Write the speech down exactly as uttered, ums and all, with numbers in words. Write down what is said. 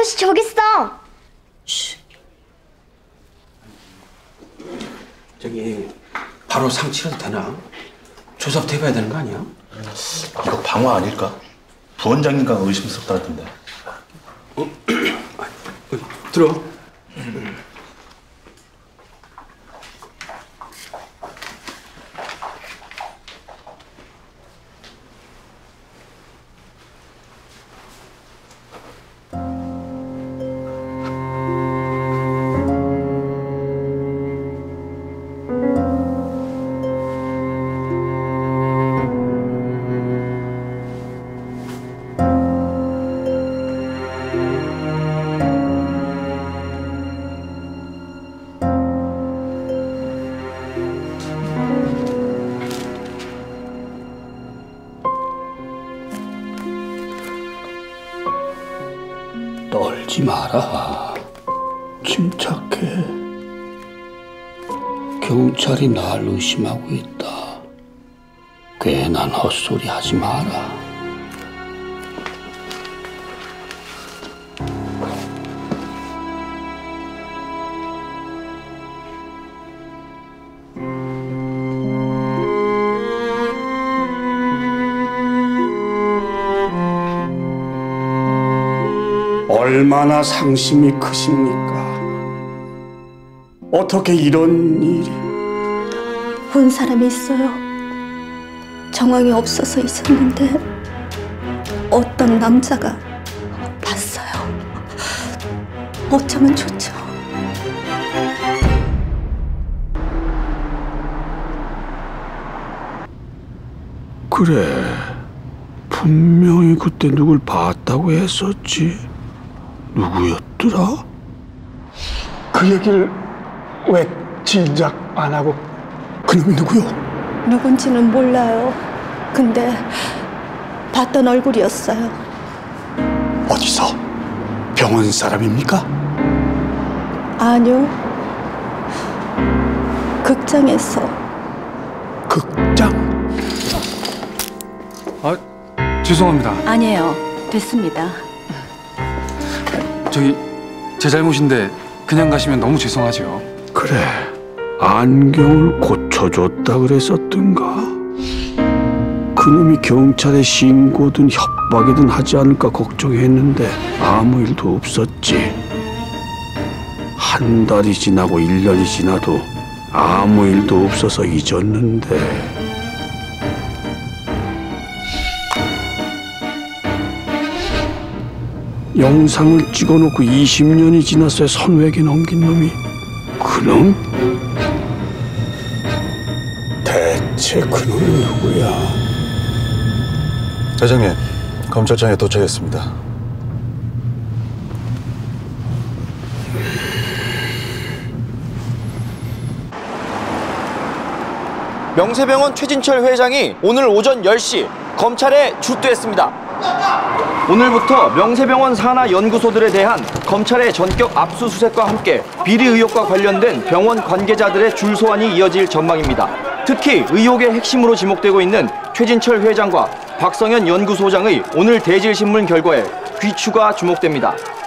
아저씨 저기 있어. 쉿. 저기 바로 상 치러도 되나? 조사부터 해봐야 되는 거 아니야? 이거 방화 아닐까? 부원장님과 의심스럽다던데. 어? 어, 들어. 떨지 마라. 침착해. 경찰이 날 의심하고 있다. 괜한 헛소리 하지 마라. 얼마나 상심이 크십니까? 어떻게 이런 일이? 본 사람이 있어요. 정황이 없어서 있었는데 어떤 남자가 봤어요. 어쩌면 좋죠. 그래, 분명히 그때 누굴 봤다고 했었지. 누구였더라? 그 얘기를 왜 진작 안 하고? 그놈이 누구요? 누군지는 몰라요. 근데 봤던 얼굴이었어요. 어디서? 병원 사람입니까? 아니요. 극장에서. 극장? 아, 죄송합니다. 아니에요. 됐습니다. 저기 제 잘못인데 그냥 가시면 너무 죄송하죠. 그래, 안경을 고쳐줬다 그랬었던가? 그놈이 경찰에 신고든 협박이든 하지 않을까 걱정했는데 아무 일도 없었지. 한 달이 지나고 일 년이 지나도 아무 일도 없어서 잊었는데. 영상을 찍어놓고 이십 년이 지났어야 선외에게 넘긴 놈이 그놈? 대체 그놈이 누구야? 대장님, 검찰청에 도착했습니다. 명세병원 최진철 회장이 오늘 오전 열 시 검찰에 출두했습니다. 오늘부터 명세병원 산하 연구소들에 대한 검찰의 전격 압수수색과 함께 비리 의혹과 관련된 병원 관계자들의 줄 소환이 이어질 전망입니다. 특히 의혹의 핵심으로 지목되고 있는 최진철 회장과 박성현 연구소장의 오늘 대질신문 결과에 귀추가 주목됩니다.